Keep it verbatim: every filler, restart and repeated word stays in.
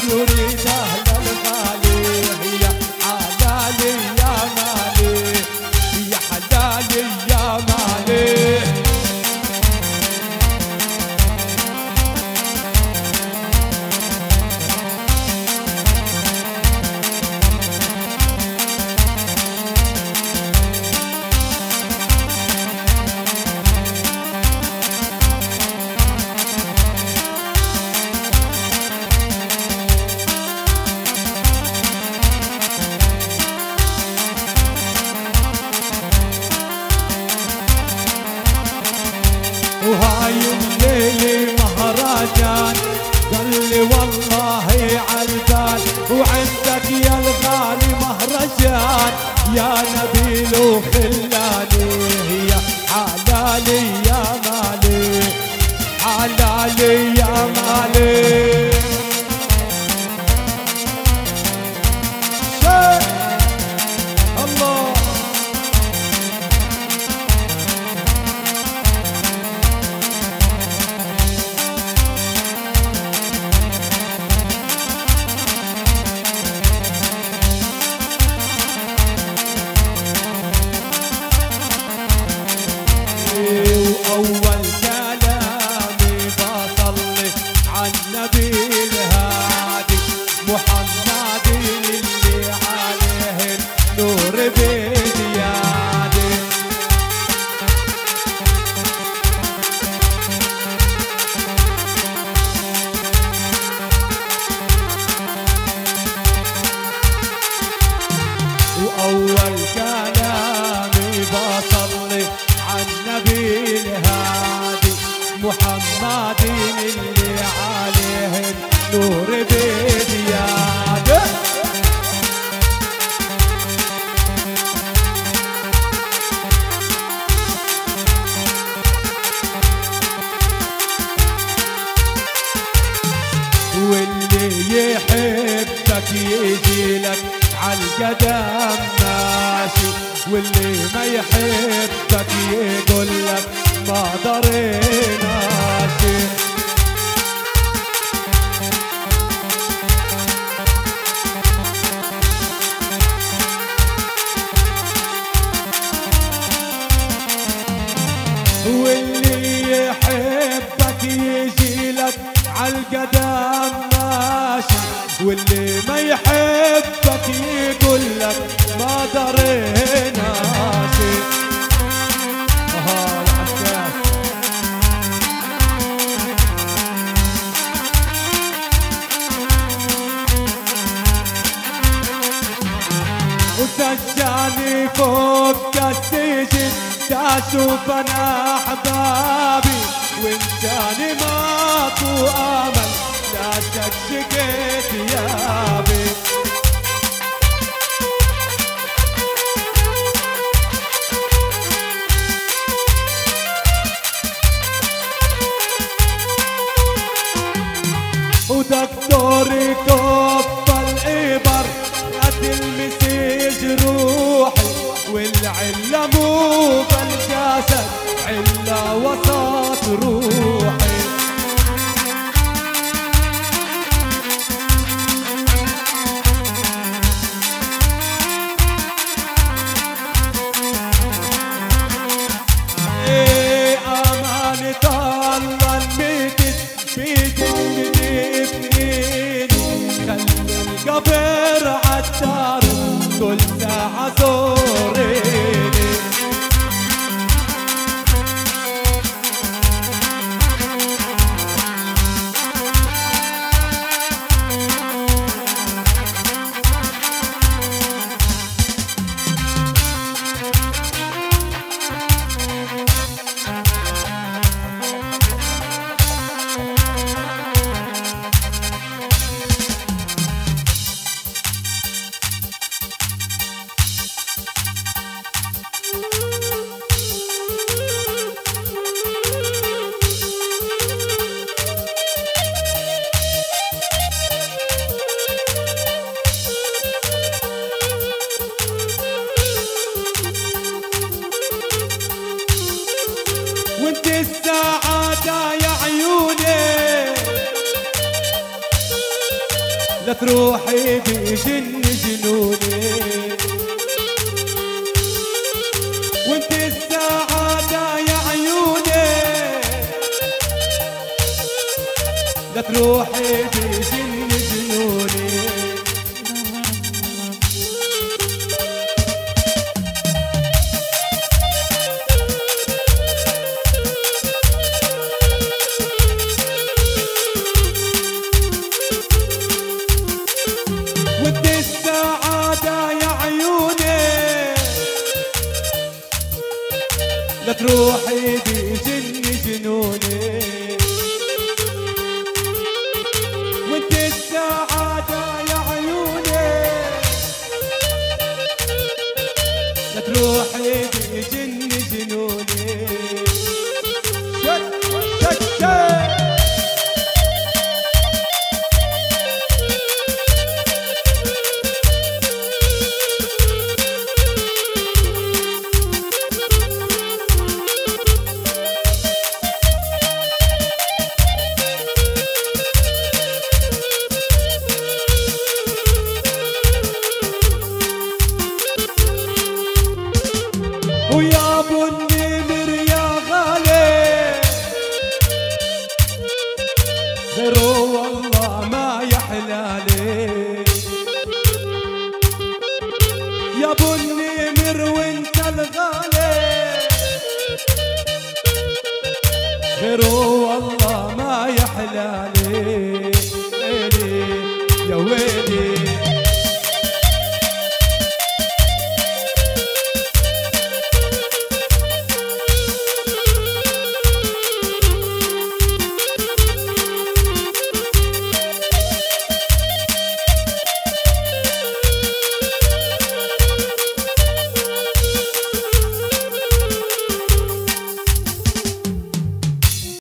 يريد أهل الغالي يا حلالي يا مالي يا حلالي يا مالي. وهاي الليلة مهرجان قال لي والله عالبال وعندك يا الغالي مهرجان يا نبيل وخلاني يا حلالي يا مالي حلالي يا مالي. الله وأول كلامي بصلي عالنبي الهادي محمد اللي عليه النور بزيادة. وأول كلامي بصلي عالنبي الهادي محمد اللي عليه النور بزيادة. واللي يحبك يجيلك عالقدم ماشي واللي ما يحبك يقولك ما دريناشي. واللي يحبك يجيلك عالقدم ماشي واللي ما يحبك يقولك ما دريناشي. وسجاني فوق السجن تشوف انا احبابي وان كان ماكو امل لا شكشكت ثيابي. ودكتوري كف الإبر لا تلمسي جروحي والعلة مو بالجسد علة وسط روحي. ايه أمانة الله الميتت بيجنني القبر عالدار كل ساعة زوريني. لا تروحي بيجن جنوني وانت السعادة يا عيوني لا تروحي بيجن جنوني وانت السعادة يا عيوني لا تروحي بيجن جنوني وانت السعادة يا عيوني لا تروحي بيجن جنوني شك شك شك ويا ابو النمر يا غالي غيره والله ما يحلالي يا ابو النمر وانت الغالي غيره والله ما يحلالي يا ويلي